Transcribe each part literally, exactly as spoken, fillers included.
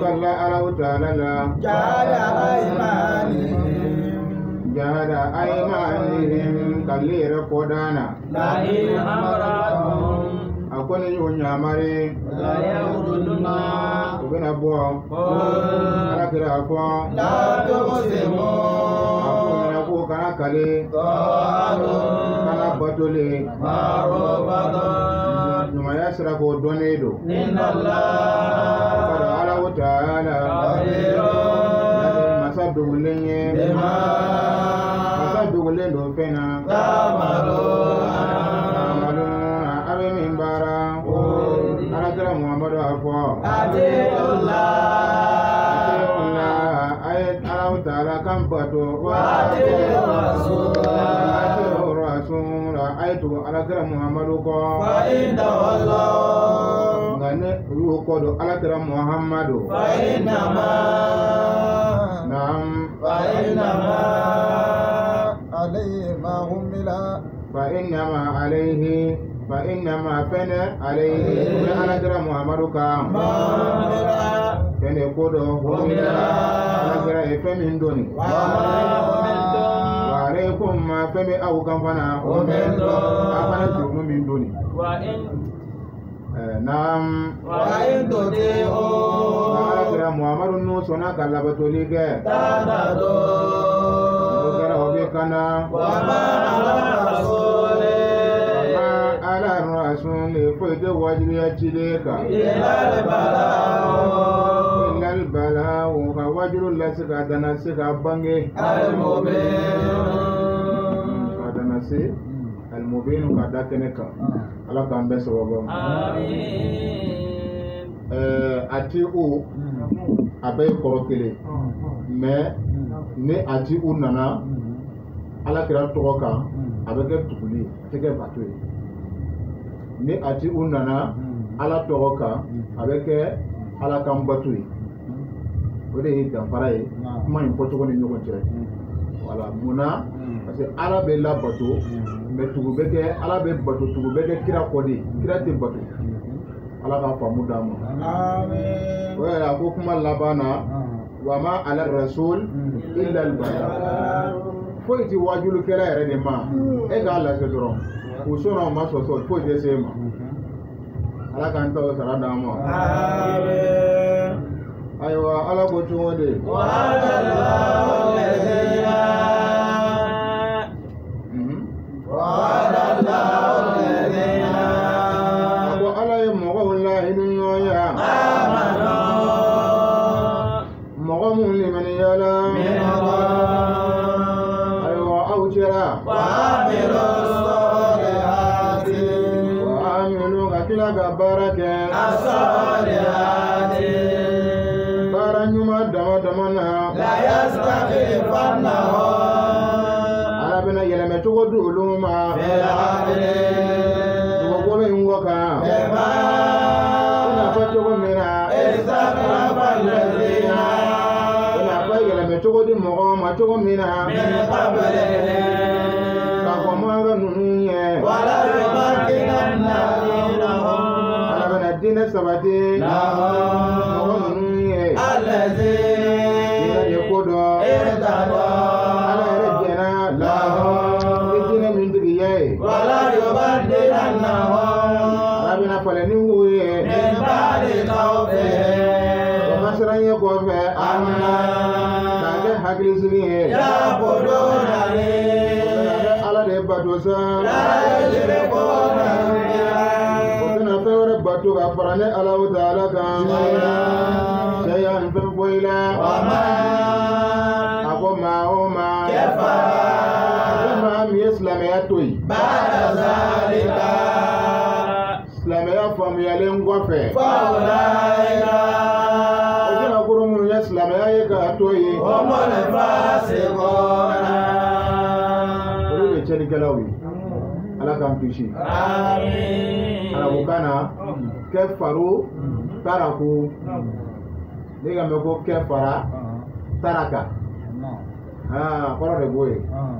Allah Allah ta'ala la jahada aymanihim jahada aymanihim kalira kodana la in amratuhum akoni yunyamare la yawruduna ubena bo ala kira ko la tuqsimu akoni ko kana kale qalu kana batole ma'rufatan numa yasra ko donedo inna Allah qala ala ta'ala masadu lenye bima masadu lendo pena tamaluna amaluna abe mimbara ala kira muhammadu afo atiullah ayat ala ta'ala kan bato wa atiur rasul rasul ayatu ala kira muhammadu ko fa inna Allah ngane ruho ko do ala kira muhammadu fa inna ma naam fa inna ma alayhi ma humila fa inna ma alayhi fa inna ma fana alayhi ala kira muhammadu ka ma humila kene ko do humila ala kira e femin doni wa humiltum wa alaykum ma fami aw kan fana humiltum afana jumu min doni wa in naam wa in tudi'u ala kira muhammadu no sona kalabatoli ke tadadu ko kira obi kana wa ma ala rasuli ma ala rasul fo de wajibi chileka ila al-balagh illa al-balagh wa wajru lasika dana sika bange al-mubin dana si al-mubin ka dakeneka ala kan be sababa amin eh ati u abay korokele mais ne ati u nana ala kira togo kan abeke tukuli tege batwe ne ati u nana ala togo kan abeke ala kan batwe o de ye danfara ye kuma in fɔcogo ni ɲɔgɔn cɛ wala munna parce que ala bɛ labato mais tugu bɛ kɛ ala bɛ bato tugu bɛ kɛ kira kɔ de kira tɛ bato ala ka faamu d'an ma amin o yɛrɛ a ko kuma laban na wa ma ala rasul illa al balagh foyi ti wajulikɛla yɛrɛ de ma e k'a lase dɔrɔn k'u sɔnna o ma sɔsɔ foyi tɛ se ma ala k'an ta o sara d'an ma amin ayiwa ala ko cogo de وعد الله الذين وعد الله الذين ko ala ye mɔgɔw lahinɛ ɲɔgɔn ya آمنوا mɔgɔ mun limaniyala منهم ayiwa aw cɛla وعملوا الصالحات wa amilu ka tila ka baara kɛ الصالحات baara ɲuman dama dama na لا يستخلفنهم ala bɛna yɛlɛmɛ cogo di olu ma في الأرض dugukolo in kɔ kan كما bɛna fɔ cogo min na استخلف الذين bɛna fɔ yɛlɛmɛ cogo di mɔgɔ ma cogo min na من قبلهم ka fɔ manga ninnu ye ولا يمكنن دينهم ala bɛna diinɛ sabati لهم mɔgɔ ninnu ye الذي diinɛ de ko dɔn ارتضى ala yɛrɛ jɛna لهم ni diinɛ min tigiya ye ولا يبدلنهم ala bɛna falen ni wo ye من بعد خوفهم o ma siran ye kɔfɛ أمنا k'a kɛ hakilisigi ye يعبدونني ala de bato sa لا يشركون بي o tɛna fɛn wɛrɛ bato ka fara ne ala ta'ala kan cɛya n fɛn foyi la ومن a ko maa o maa كفر ni maa min ye silamɛya to yen بعد ذلك silamɛya faamuyalen kɔfɛ فأولئك o tɛna kuru minnu ye silamɛya ye k'a to yen هم الفاسقون olu de ye cɛnnikɛlaw ye ala k'an kisi آمين arabukan na kɛfaru taraku ne ka mɛn ko kɛfara taraka aa kɔrɔ de b'o ye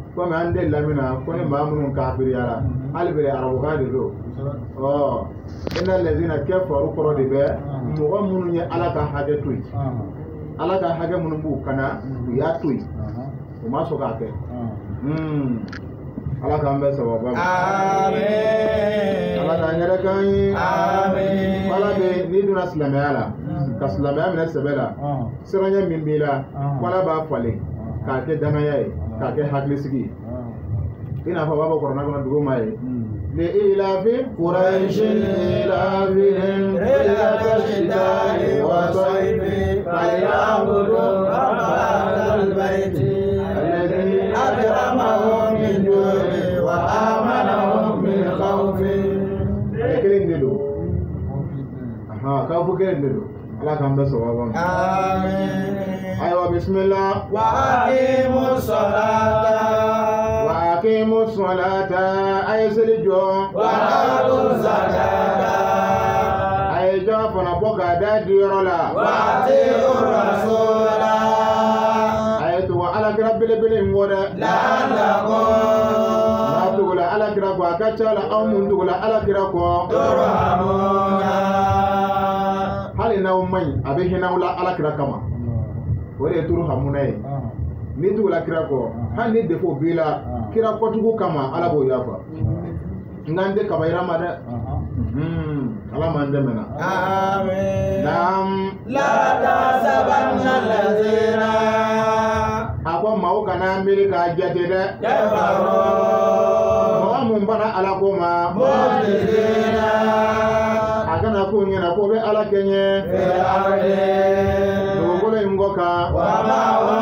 comme an de lamina ko ne mamunun kafir yara albe arabuka de do oh inna allazina kafaru qoro de be mo munun ya ala ka hage tuy ala ka hage munun bu kana ya tuy o ma so ka ke hmm ala ka ambe sababa amen ala ka ngere kan amen wala be ni duna islamiyala ka islamiyala min sabela siranya min bila wala ba fale ka ke danaya ka ke haglisigi ina fa baba korona ko dugo mai le ila fi quraish ila bihim ila shitani wa sayfi falyabudu rabbal bait alladhi akramahum min ju'i wa amanahum min khawfi kelen delo aha ka fu kelen delo ala kan da sawaba amen aywa bismillah wa aqimus salata aqimu salata ay selijo wa atu zakata ay jo fona boka da dirola wa atu rasula ay to ala rabbil bil ngoda la la ko la to la ala kira ko akachala aw mundu la ala kira ko turhamuna halina umay abe hina la ala kira kama wore turhamuna ni tu la kira ko han ni defo bila kira ko tugo kama ala bo yafa ngande kabaira mada hmm ala mande mena amen nam la tasabanna allazina akwa mau kana amerika jate de yafaro wa mun bana ala ko ma mujidina agana ko nyina ko be ala kenye be arde ko le ngoka wa ma wa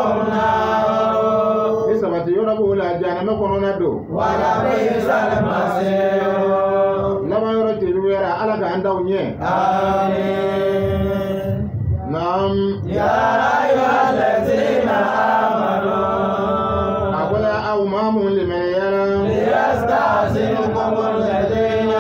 yona bo la jana me kono na do wala bi salmasir lama yoro te wera ala ga andaw nye amen nam ya ayyuhallazina amanu aqula aw mamun liman yara yasta'zinukum alladhina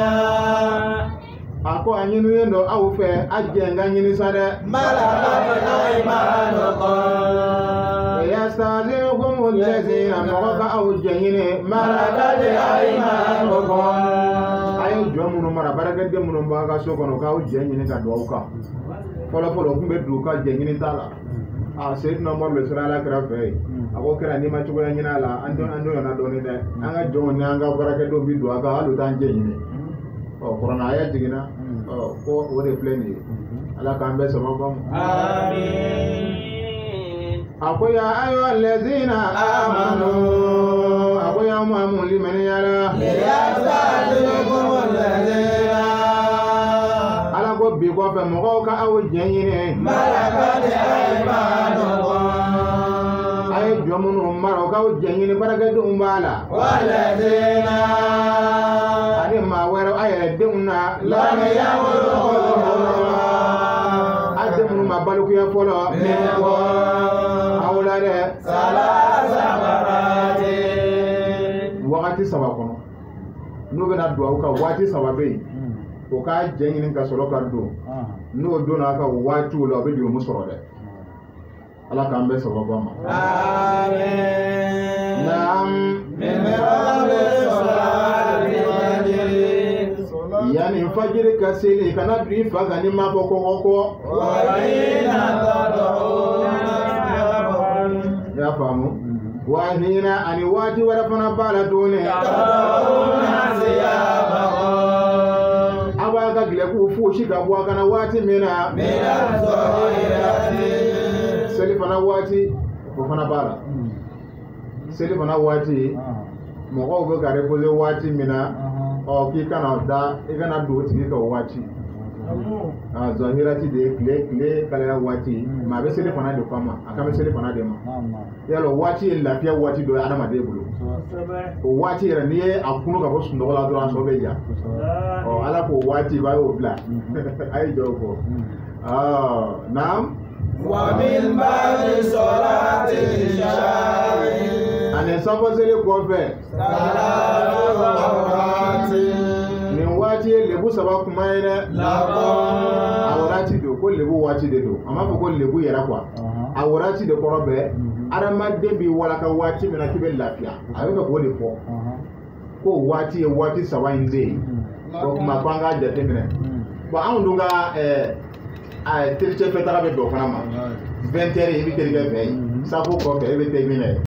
ako anyinu yendo aw fe ajenga nyini sade malakat aymanukum يستأذنكم الذين مغفى أو الجهين ملكت أيمانكم أي جمعنا مرة بركة جمعنا بقى سوكنا كاو جهين كدوكا فلا فلا كم بدوكا جهين تالا ah sayyidina Umar be sura ala kira fe ako kira ni ma chugo nyina la ando ando yana doni de anga jon ni anga baraka do bi do aga halu tanje ni o corona aya jigina o ko wore pleni ala kambe sama bam amin ako ya ayyuhallazina amanu ako ya mu'minun liman yara yasta'zinukum allazina ala ko bi ko fe mo ka aw jenyine malakat aymanukum ay jomunu maro ka aw jenyine baraka dum bala walazina ade ma wero ay demna la yawru ade mun ma balu ko ya folo me ko salasa barati wakati saba kono no bena do ka wati saba be o ka jengini ka solo ka do no do na ka wati lo be do musoro de ala ka ambe saba ba ma amen nam min rabbi salati fajr yani fajr kasili kana bi faga ni maboko koko wa ina tad'una ya famu wa hina ani wati wala fana bala done aba ga gile ku fu shi ga bwa kana wati mena mena zohirati seli fana wati ko fana bala seli fana wati mo ko go gare ko le wati mena o ki kana da e kana do ti ka wati ah zohirati de kle kle kala wati ma be seli fana de fama aka be seli fana de ma yalo wati lafiya wati do adama de bulu o wati era ni akunu ka bosu ndo la do an so be ja o ala ko wati ba o bla ay jogo ah nam wa bil ba'di salati sha'i ane sabo seli ko fe salatu awrati ni wati le bu saba kuma ina la ko awrati do ko lebu waati de don a m'a fɔ ko lebu yɛrɛ quoi a waati de kɔrɔ bɛɛ adamaden b'i walaka waati min na k'i bɛ lafiya a bɛ fɛ k'o de fɔ ko waati ye waati saba in de ye o tuma ko an k'a jateminɛ bon anw dun ka tericɛ fɛtaga bɛ bɛn o fana ma vingt heures i bɛ terikɛ fɛ yen safo kɔfɛ e bɛ terikɛ minɛ